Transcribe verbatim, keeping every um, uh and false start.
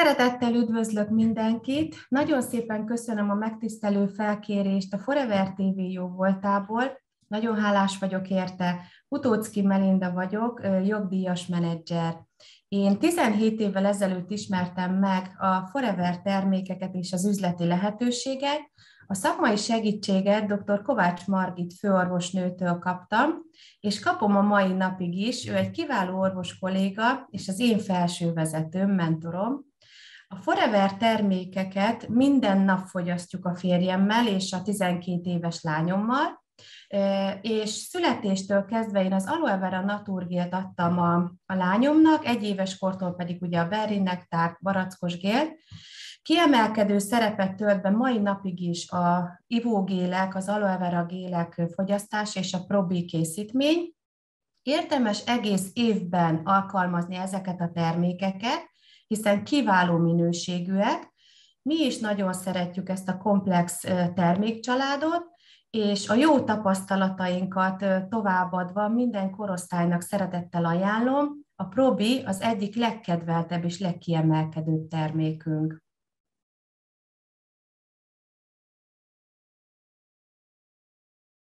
Szeretettel üdvözlök mindenkit. Nagyon szépen köszönöm a megtisztelő felkérést a Forever té vé jó voltából. Nagyon hálás vagyok érte. Utóczki Melinda vagyok, jogdíjas menedzser. Én tizenhét évvel ezelőtt ismertem meg a Forever termékeket és az üzleti lehetőséget. A szakmai segítséget dr. Kovács Margit főorvosnőtől kaptam, és kapom a mai napig is. Ő egy kiváló orvos kolléga, és az én felső vezetőm, mentorom. A Forever termékeket minden nap fogyasztjuk a férjemmel és a tizenkét éves lányommal, és születéstől kezdve én az Aloe Vera Naturgélt adtam a, a lányomnak, egy éves kortól pedig ugye a berry nektárt, barackos gélt. Kiemelkedő szerepet tölt be mai napig is a ivógélek, az Aloe Vera gélek fogyasztása és a Probi készítmény. Érdemes egész évben alkalmazni ezeket a termékeket, hiszen kiváló minőségűek. Mi is nagyon szeretjük ezt a komplex termékcsaládot, és a jó tapasztalatainkat továbbadva minden korosztálynak szeretettel ajánlom. A Probi az egyik legkedveltebb és legkiemelkedőbb termékünk.